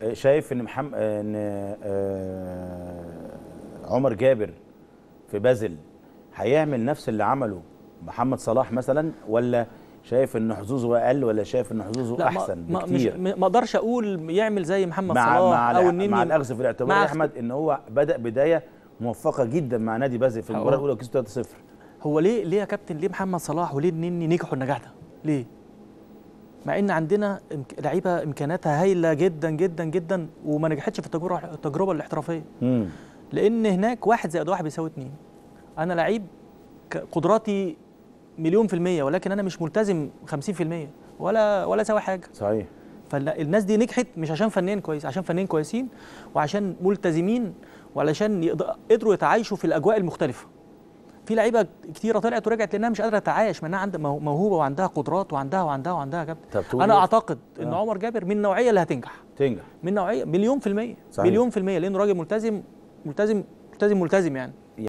شايف ان عمر جابر في بازل هيعمل نفس اللي عمله محمد صلاح مثلا، ولا شايف ان حظوظه اقل، ولا شايف ان حظوظه احسن بكتير؟ ما اقدرش اقول يعمل زي محمد صلاح او النني، مع الاخذ في الاعتبار يا احمد ان هو بدا بدايه موفقه جدا مع نادي بازل في المباراه الاولى وكسب 3-0. هو ليه يا كابتن، ليه محمد صلاح وليه النني نجحوا النجاح ده؟ ليه؟ مع ان عندنا لعيبه امكانياتها هايله جدا جدا جدا وما نجحتش في التجربه الاحترافيه. لان هناك 1+1 بيساوي 2. انا لعيب قدراتي 1,000,000%، ولكن انا مش ملتزم 50% ولا سوي حاجه. صحيح. فالناس دي نجحت مش عشان فنان كويس، عشان فنانين كويسين وعشان ملتزمين وعلشان قدروا يتعايشوا في الاجواء المختلفه. في لعيبه كتيره طلعت ورجعت لانها مش قادره تتعايش، مع انها عندها موهوبه وعندها قدرات وعندها يا كابتن. انا اعتقد ان عمر جابر من النوعيه اللي هتنجح. من نوعيه 1,000,000%. صحيح. 1,000,000%، لانه راجل ملتزم يعني.